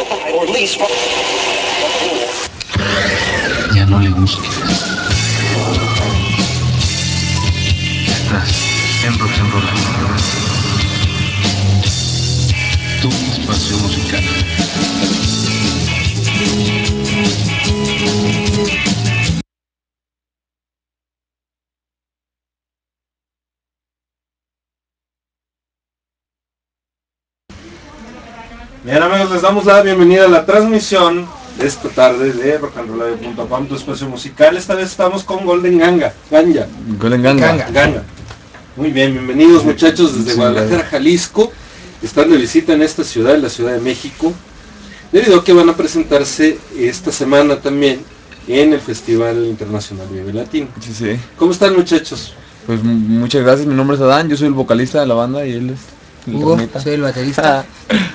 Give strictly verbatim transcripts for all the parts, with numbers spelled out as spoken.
Ya no le busques. Estás en Rock and Roll. Tu espacio musical. Bien, amigos, les damos la bienvenida a la transmisión de esta tarde de rock and roll punto com, tu espacio musical. Esta vez estamos con Golden Ganga, Ganja. Golden Ganga. Ganga. Ganga. Muy bien, bienvenidos muchachos desde Sí, Guadalajara, Jalisco. Están de visita en esta ciudad, en la Ciudad de México, debido a que van a presentarse esta semana también en el Festival Internacional Vive Latino. Sí, sí. ¿Cómo están, muchachos? Pues m- muchas gracias, mi nombre es Adán, yo soy el vocalista de la banda y él es el Hugo, Ramita. soy el baterista.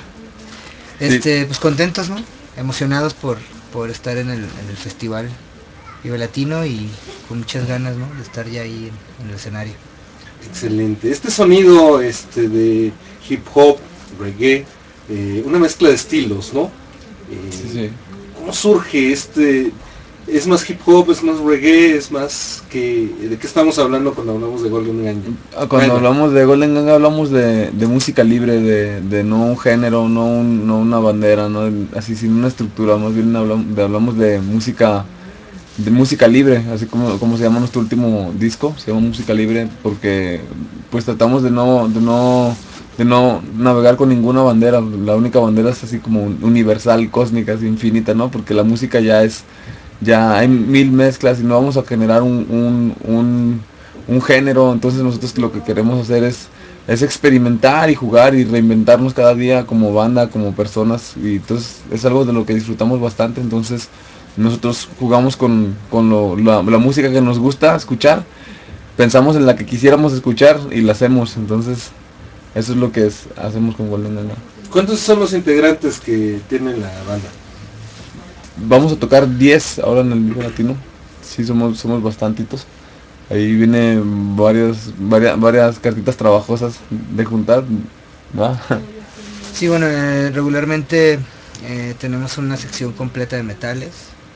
Este, Sí. pues contentos, ¿no? Emocionados por, por estar en el, en el festival Vive Latino y con muchas ganas, ¿no? De estar ya ahí en, en el escenario. Excelente. Este sonido este de hip hop, reggae, eh, una mezcla de estilos, ¿no? Eh, Sí, sí. ¿Cómo surge este? ¿Es más hip hop, es más reggae, es más que... ¿De qué estamos hablando cuando hablamos de Golden Ganga? Ah, Cuando Ganga. hablamos de Golden Ganga hablamos de, de música libre, de, de no un género, no, un- no una bandera, no así sin una estructura, más bien hablamos de, hablamos de música de música libre, así como, como se llama nuestro último disco, se llama Música Libre, porque pues tratamos de no, de no, de no navegar con ninguna bandera, la única bandera es así como universal, cósmica, así infinita, ¿no? Porque la música ya es, ya hay mil mezclas y no vamos a generar un, un, un, un género, entonces nosotros lo que queremos hacer es, es experimentar y jugar y reinventarnos cada día como banda, como personas, y entonces es algo de lo que disfrutamos bastante, entonces nosotros jugamos con, con lo- la, la música que nos gusta escuchar, pensamos en la que quisiéramos escuchar y la hacemos, entonces eso es lo que es, hacemos con Golden Ganga. ¿Cuántos son los integrantes que tiene la banda? Vamos a tocar diez ahora en el Vive Latino, sí somos, somos bastantitos, ahí vienen varias, varias, varias cartitas trabajosas de juntar, ¿va? Sí, bueno, eh, regularmente eh, tenemos una sección completa de metales.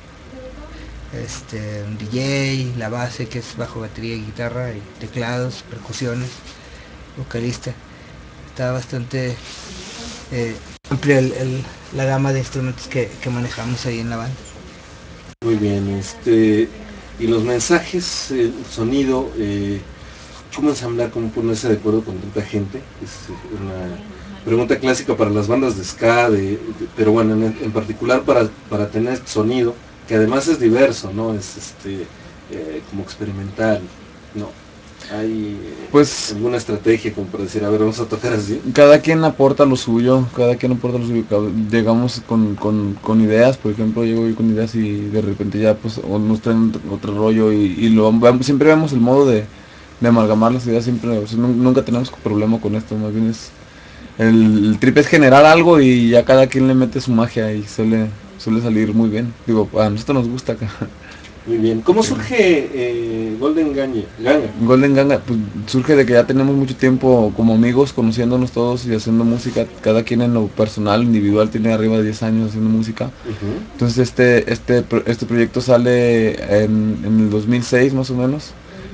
Este, un D J, la base que es bajo, batería, guitarra, y teclados, percusiones, vocalista. Está bastante eh, amplia el- el- la gama de instrumentos que, que manejamos ahí en la banda. Muy bien, este... Y los mensajes, el sonido, eh, ¿cómo ensamblar, cómo ponerse de acuerdo con tanta gente? Es una pregunta clásica para las bandas de ska, de, de- pero bueno, en, en particular para, para tener sonido, que además es diverso, ¿no? Es este eh, como experimental, ¿no? Hay eh, Pues- alguna estrategia como para decir, a ver, vamos a tocar así. Cada quien aporta lo suyo, cada quien aporta lo suyo, cada- llegamos con, con, con ideas, por ejemplo, llego yo con ideas y de repente ya pues o nos traen otro, otro rollo y, y lo vamos- siempre vemos el modo de, de amalgamar las ideas, siempre, o sea, nun- nunca tenemos problema con esto, más bien es, el, el trip es generar algo y ya cada quien le mete su magia y suele, suele salir muy bien, digo, a nosotros nos gusta acá. Muy bien. ¿Cómo surge eh, Golden Ganga? Ganga? Golden Ganga pues, surge de que ya tenemos mucho tiempo como amigos, conociéndonos todos y haciendo música, cada quien en lo personal, individual, tiene arriba de diez años haciendo música. Ujú. Entonces este, este, pro- este proyecto sale en, en el dos mil seis más o menos,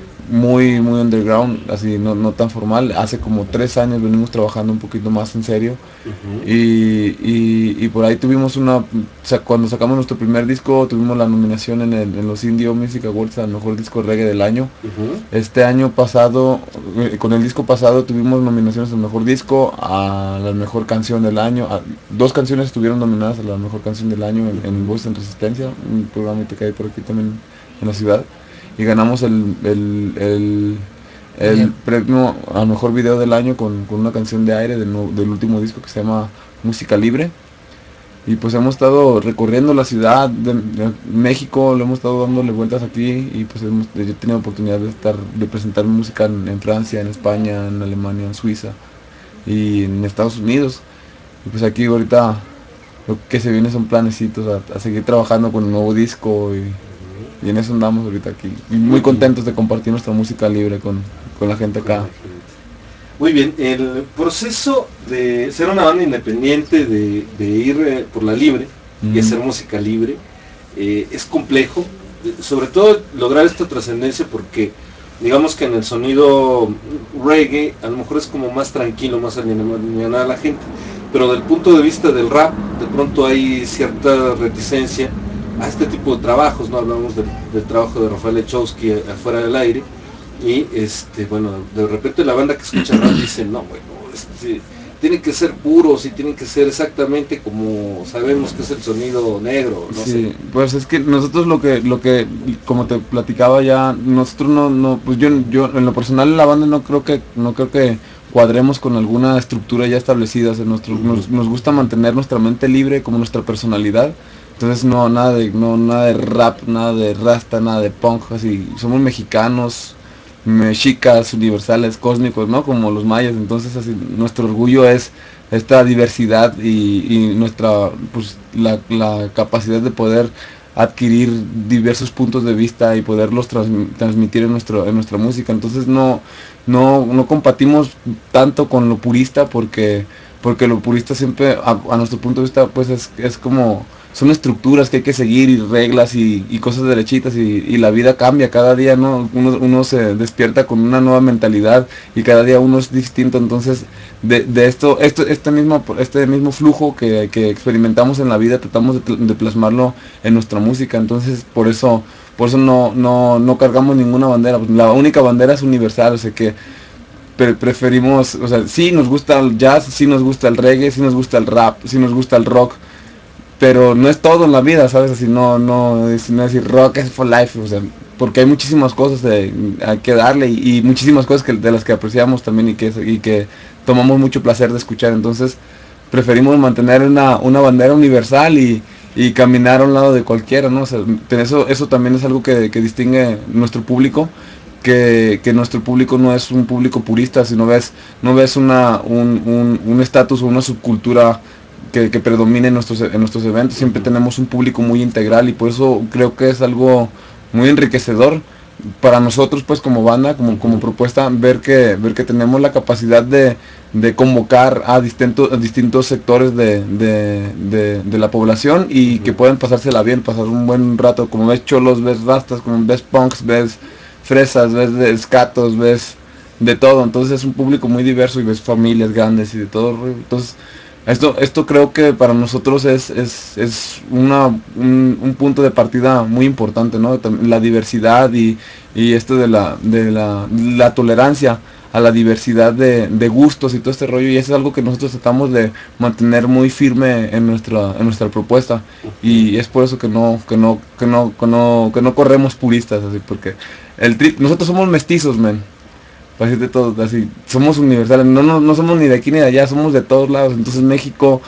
muy muy underground, así no, no tan formal. Hace como tres años venimos trabajando un poquito más en serio Ujú. y, y, y por ahí tuvimos una, o sea, cuando sacamos nuestro primer disco tuvimos la nominación en, el, en los Indie Music Awards al mejor disco reggae del año. Ujú. Este año pasado, eh, con el disco pasado tuvimos nominaciones al mejor disco, a la mejor canción del año, a- dos canciones estuvieron nominadas a la mejor canción del año en, en Voz en Resistencia, un programa que hay por aquí también en la ciudad, y ganamos el, el, el, el Bien. premio al mejor video del año con, con una canción de Aire del, nu- del último disco que se llama Música Libre. Y pues hemos estado recorriendo la ciudad de, de México, lo hemos estado dándole vueltas aquí y pues hemos yo he tenido oportunidad de estar, de presentar mi música en, en Francia, en España, en Alemania, en Suiza y en Estados Unidos. Y pues aquí ahorita lo que se viene son planecitos a, a seguir trabajando con el nuevo disco y, y en eso andamos ahorita aquí. Y muy contentos de compartir nuestra música libre con, con la gente acá. Muy bien, el proceso de ser una banda independiente, de, de ir eh, por la libre mm. y hacer música libre, eh, es complejo, sobre todo lograr esta trascendencia porque digamos que en el sonido reggae a lo mejor es como más tranquilo, más alienada a la gente, pero del punto de vista del rap, de pronto hay cierta reticencia a este tipo de trabajos, ¿no? Hablamos del, del trabajo de Rafael Echowski afuera del aire, y este, bueno, de repente la banda que escucha rap dice, no, bueno, este, tienen que ser puros y tienen que ser exactamente como sabemos que es el sonido negro, no sí, sé. Pues es que nosotros lo que, lo que, como te platicaba ya, nosotros no, no, pues yo, yo en lo personal en la banda no creo que, no creo que cuadremos con alguna estructura ya establecida, o sea, nuestro, uh-huh. nos, nos gusta mantener nuestra mente libre como nuestra personalidad. Entonces no, nada de, no, nada de rap, nada de rasta, nada de punk, así, somos mexicanos, mexicas, universales, cósmicos, ¿no? Como los mayas, entonces así, nuestro orgullo es esta diversidad y, y nuestra, pues, la, la capacidad de poder adquirir diversos puntos de vista y poderlos trans, transmitir en nuestro, en nuestra música. Entonces no, no, no compartimos tanto con lo purista porque, porque lo purista siempre, a, a nuestro punto de vista, pues es, es como, son estructuras que hay que seguir y reglas y, y cosas derechitas y, y la vida cambia cada día, ¿no? Uno, uno se despierta con una nueva mentalidad y cada día uno es distinto, entonces de, de esto, esto, este mismo, este mismo flujo que, que experimentamos en la vida tratamos de, de plasmarlo en nuestra música, entonces por eso, por eso no, no, no cargamos ninguna bandera, la única bandera es universal, o sea que pre preferimos, o sea, sí nos gusta el jazz, sí nos gusta el reggae, sí nos gusta el rap, sí nos gusta el rock, pero no es todo en la vida, ¿sabes? Así no, no, es, no decir rock es for life, o sea, porque hay muchísimas cosas de, hay que darle y, y muchísimas cosas que, de las que apreciamos también y que, y que tomamos mucho placer de escuchar, entonces preferimos mantener una, una bandera universal y, y caminar a un lado de cualquiera, ¿no? O sea, eso, eso también es algo que, que distingue nuestro público, que, que nuestro público no es un público purista, sino ves, no ves una, un estatus un, un o una subcultura Que, que predomine en nuestros, en nuestros eventos, siempre tenemos un público muy integral y por eso creo que es algo muy enriquecedor para nosotros pues como banda, como, como propuesta, ver que, ver que tenemos la capacidad de, de convocar a distintos, a distintos sectores de, de, de, de la población y que pueden pasársela bien, pasar un buen rato, como ves cholos, ves rastas, como ves punks, ves fresas, ves escatos, ves de todo, entonces es un público muy diverso y ves familias grandes y de todo, entonces Esto, esto creo que para nosotros es, es, es una, un, un punto de partida muy importante, ¿no? La diversidad y, y esto de la, de la, la tolerancia a la diversidad de, de gustos y todo este rollo, y eso es algo que nosotros tratamos de mantener muy firme en nuestra, en nuestra propuesta, y es por eso que no, que no, que no, que no, que no corremos puristas, así, porque el tri nosotros somos mestizos, men. Así de todos, así, somos universales, no, no, no somos ni de aquí ni de allá, somos de todos lados, entonces México,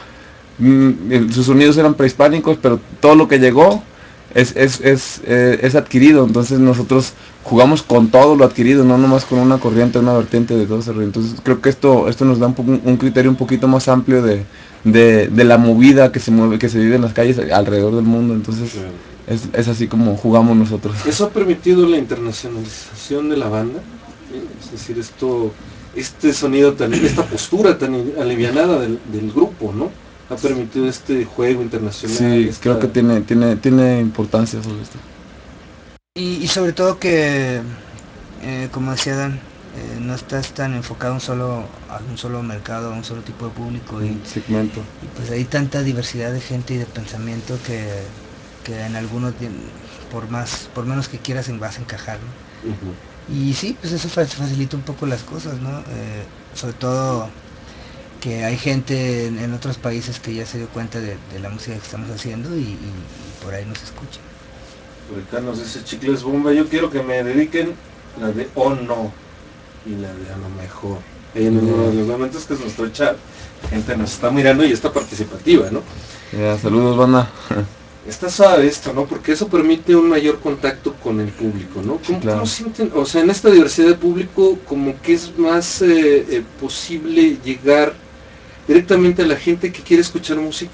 mmm, sus sonidos eran prehispánicos, pero todo lo que llegó es, es, es, eh, es adquirido, entonces nosotros jugamos con todo lo adquirido, no nomás con una corriente, una vertiente de todo ese rollo, entonces creo que esto, esto nos da un, un criterio un poquito más amplio de, de, de la movida que se mueve, que se vive en las calles alrededor del mundo, entonces claro. es, es así como jugamos nosotros. ¿Eso ha permitido la internacionalización de la banda? Es decir, esto, este sonido tan, esta postura tan alivianada del, del grupo, ¿no? Ha permitido este juego internacional. Sí, esta... creo que tiene, tiene, tiene importancia sobre esto. Y, y sobre todo que, eh, como decía Dan, eh, no estás tan enfocado a un solo, a un solo mercado, a un solo tipo de público y segmento. Y pues hay tanta diversidad de gente y de pensamiento que, que en algunos, por más, por menos que quieras, vas a encajar, ¿no? Uh-huh. Y sí, pues eso facilita un poco las cosas, ¿no? Eh, sobre todo que hay gente en, en otros países que ya se dio cuenta de, de la música que estamos haciendo y, y, y por ahí nos escuchan. Por acá nos dice Chicles Bomba, yo quiero que me dediquen la de O No y la de A Lo Mejor. En uno de los momentos que es nuestro chat, la gente nos está mirando y está participativa, ¿no? Yeah, saludos, banda. Está suave esto, ¿no? Porque eso permite un mayor contacto con el público, ¿no? ¿Cómo, claro. ¿cómo sienten? O sea, en esta diversidad de público, como que es más eh, eh, posible llegar directamente a la gente que quiere escuchar música.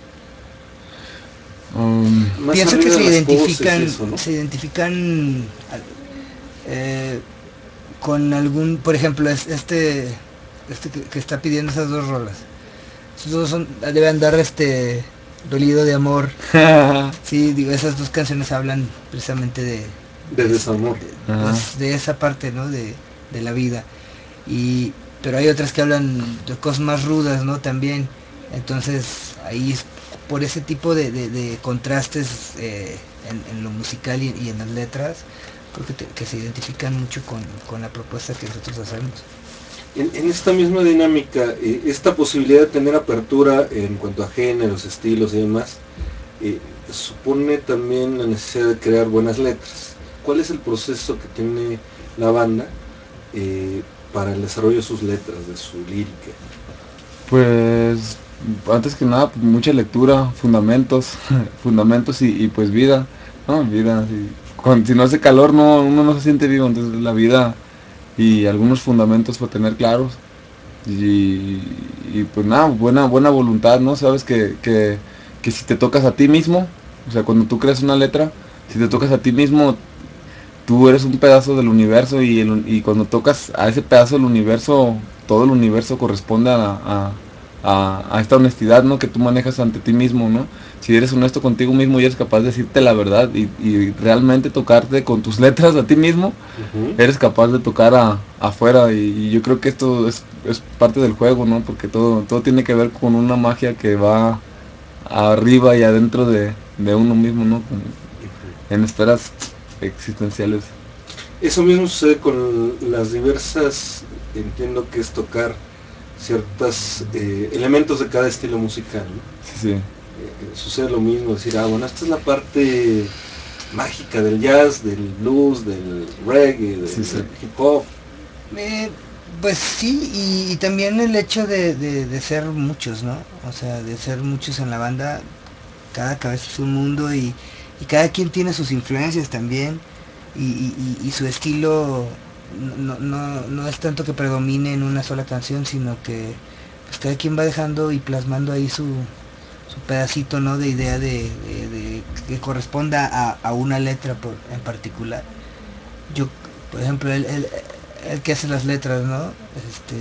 Um, pienso que se identifican, eso, ¿no? se identifican eh, con algún, por ejemplo, este este que, que está pidiendo esas dos rolas. Esos dos son, debe andar este dolido de amor. Sí, digo, esas dos canciones hablan precisamente de de desamor, de, pues, de esa parte, ¿no? De, de la vida. Y pero hay otras que hablan de cosas más rudas, ¿no? También. Entonces ahí es por ese tipo de, de, de contrastes eh, en, en lo musical y, y en las letras, creo que, te, que se identifican mucho con, con la propuesta que nosotros hacemos. En, en esta misma dinámica, eh, esta posibilidad de tener apertura en cuanto a géneros, estilos y demás, eh, supone también la necesidad de crear buenas letras. ¿Cuál es el proceso que tiene la banda eh, para el desarrollo de sus letras, de su lírica? Pues antes que nada, pues, mucha lectura, fundamentos, fundamentos y, y pues vida, ¿no? Vida, sí. Cuando, si no hace calor, no, uno no se siente vivo, entonces la vida y algunos fundamentos para tener claros y, y pues nada, buena buena voluntad, ¿no? Sabes que, que, que si te tocas a ti mismo, o sea, cuando tú creas una letra, si te tocas a ti mismo, tú eres un pedazo del universo y, el, y cuando tocas a ese pedazo del universo, todo el universo corresponde a, a, a, a esta honestidad, ¿no? Que tú manejas ante ti mismo, ¿no? Si eres honesto contigo mismo y eres capaz de decirte la verdad y, y realmente tocarte con tus letras a ti mismo, uh-huh. Eres capaz de tocar a, afuera y, y yo creo que esto es, es parte del juego, ¿no? Porque todo, todo tiene que ver con una magia que va arriba y adentro de, de uno mismo, ¿no? Con, uh-huh. En esferas existenciales. Eso mismo sucede con las diversas, entiendo que es tocar ciertos eh, elementos de cada estilo musical, ¿no? Sí, sí. Eh, sucede lo mismo, decir, ah, bueno, esta es la parte mágica del jazz, del blues, del reggae, del, sí, sí. del hip hop. Eh, pues sí, y, y también el hecho de, de, de ser muchos, ¿no? O sea, de ser muchos en la banda, cada cabeza es un mundo y, y cada quien tiene sus influencias también y, y, y su estilo no, no, no es tanto que predomine en una sola canción, sino que pues cada quien va dejando y plasmando ahí su, su pedacito, ¿no? De idea de, de, de que corresponda a, a una letra por, en particular. Yo, por ejemplo, el, el, el que hace las letras, ¿no? Este,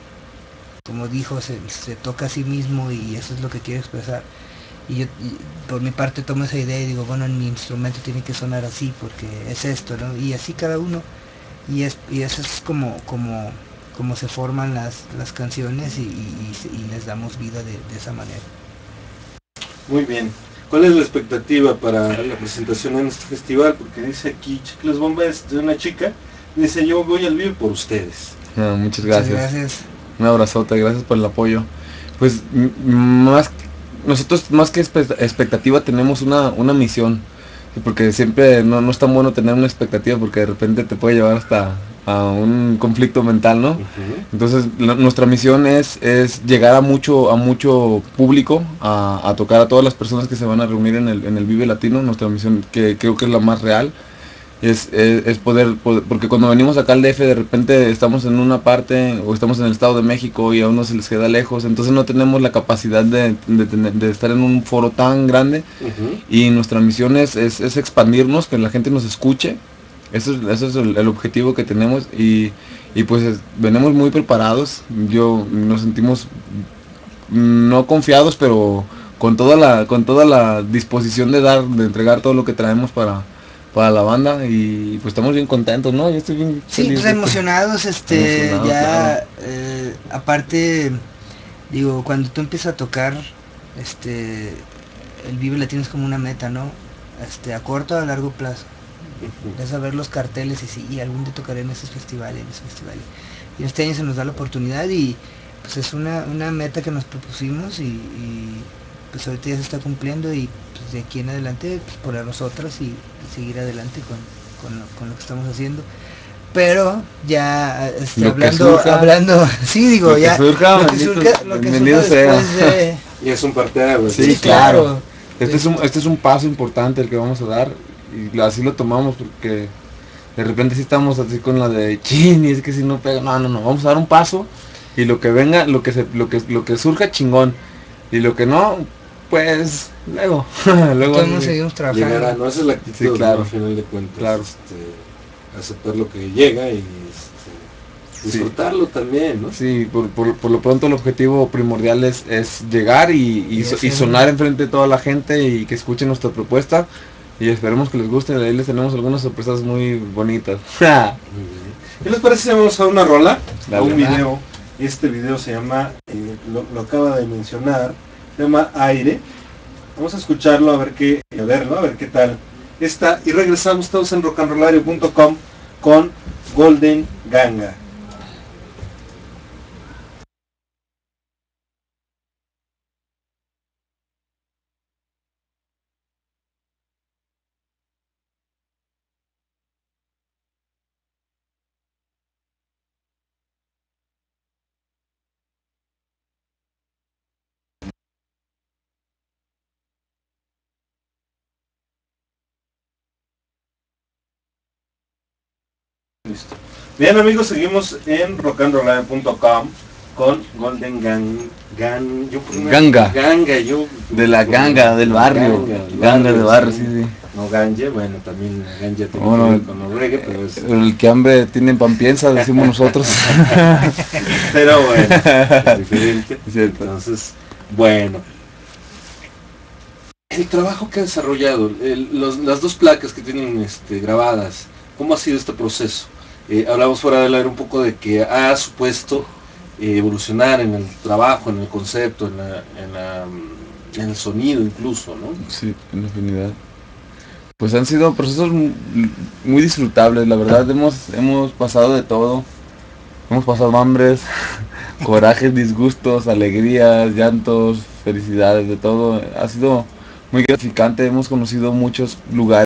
como dijo, se, se toca a sí mismo y eso es lo que quiere expresar. Y yo, y por mi parte, tomo esa idea y digo, bueno, en mi instrumento tiene que sonar así porque es esto, ¿no? Y así cada uno. Y, es, y eso es como, como, como se forman las, las canciones y, y, y les damos vida de, de esa manera. Muy bien. ¿Cuál es la expectativa para la presentación en este festival? Porque dice aquí, Chicles Bomba es de una chica, dice, yo voy al vivo por ustedes. Ah, muchas gracias. Muchas gracias. Un abrazote, gracias por el apoyo. Pues más nosotros más que expectativa tenemos una, una misión, porque siempre no, no es tan bueno tener una expectativa porque de repente te puede llevar hasta a un conflicto mental, ¿no? Uh-huh. Entonces la, nuestra misión es, es llegar a mucho a mucho público, a, a tocar a todas las personas que se van a reunir en el, en el Vive Latino. Nuestra misión, que creo que es la más real, es, es, es poder, poder, porque cuando venimos acá al D F de repente estamos en una parte o estamos en el Estado de México y a uno se les queda lejos, entonces no tenemos la capacidad de, de, de, de estar en un foro tan grande. Uh-huh. Y nuestra misión es, es, es expandirnos, que la gente nos escuche. Eso es, eso es el, el objetivo que tenemos y, y pues es, venimos muy preparados. Yo nos sentimos no confiados, pero con toda la con toda la disposición de dar, de entregar todo lo que traemos para para la banda y pues estamos bien contentos, ¿no? Yo estoy bien sí, feliz, pues emocionados, este, emocionados, ya claro. eh, aparte, digo, cuando tú empiezas a tocar, este, el Vive Latino es como una meta, ¿no? Este, a corto o a largo plazo. Es a ver los carteles y sí, y algún día tocaré en esos festivales, en esos festivales. Y este año se nos da la oportunidad y pues es una, una meta que nos propusimos y, y pues ahorita ya se está cumpliendo y pues de aquí en adelante pues por nosotras y, y seguir adelante con, con, lo, con lo que estamos haciendo. Pero ya este, hablando, hablando, sí digo, lo ya que surja, lo que surja, lo que surja después de... Y es un parteaguas. Sí, sí, claro. Este es, un, este es un paso importante el que vamos a dar y así lo tomamos porque de repente sí estamos así con la de chin y es que si no pega, no, no, no, vamos a dar un paso y lo que venga, lo que se, lo que lo que surja chingón y lo que no, pues luego, luego todos seguimos trabajando. Llegará, no, esa es la actitud, sí, claro, ¿no? Al final de cuentas, claro. este, aceptar lo que llega y este, disfrutarlo también, ¿no? Sí, por, por, por lo pronto el objetivo primordial es, es llegar y, y, so- y sonar enfrente de toda la gente y que escuchen nuestra propuesta y esperemos que les guste. De ahí les tenemos algunas sorpresas muy bonitas. Muy bien. ¿Qué les parece si vamos a una rola? A Dale. un video. Este video se llama, eh, lo, lo acaba de mencionar, se llama Aire. Vamos a escucharlo, a ver qué, a verlo, a ver qué tal está. Y regresamos todos en rock and rollario punto com con Golden Ganga. Listo. Bien amigos, seguimos en rock and rollario punto com con Golden Gang, Gang yo por una- Ganga. Ganga, yo De la ganga, del barrio. Ganga, del Ganga de barrio, sí, sí. No ganje, bueno, también ganja tiene Bueno, que ver con el reggae, pero es... El que hambre tiene pan piensa, decimos nosotros. Pero bueno, es diferente. Es cierto. Entonces, bueno. El trabajo que ha desarrollado, el- los- las dos placas que tienen este, grabadas, ¿cómo ha sido este proceso? Eh, hablamos fuera del aire un poco de que ha supuesto eh, evolucionar en el trabajo, en el concepto, en, la, en, la, mm, en el sonido incluso, ¿no? Sí, en infinidad. Pues han sido procesos mu- muy disfrutables, la verdad hemos, hemos pasado de todo. Hemos pasado hambres, corajes, disgustos, alegrías, llantos, felicidades, de todo. Ha sido muy gratificante, hemos conocido muchos lugares.